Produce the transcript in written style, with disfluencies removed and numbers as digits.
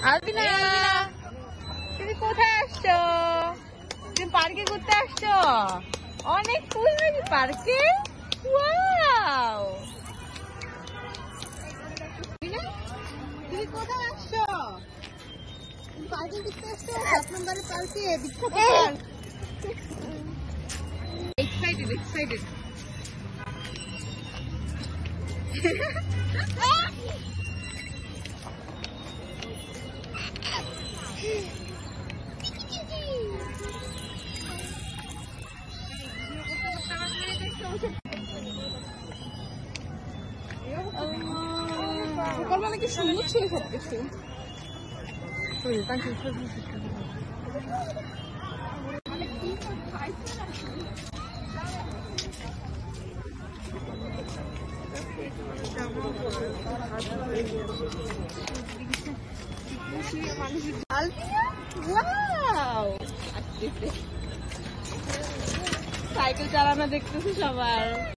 আলবিনা, তুমি কোথায় আসছো? তুমি পার্কে ঘুরতে আসছো? অনেক ফুল নাকি পার্কে? ওয়াও! তুমি কোথায় আসছো? তুমি পার্কে ঘুরতে আসছো? 7 নম্বরের পার্কে বিখ্যাত পার্ক। এক্সাইটেড। সকালবেলা কি সুন্দর ছিল সবকিছু। সাইকেল চালানো দেখতেছি সবার।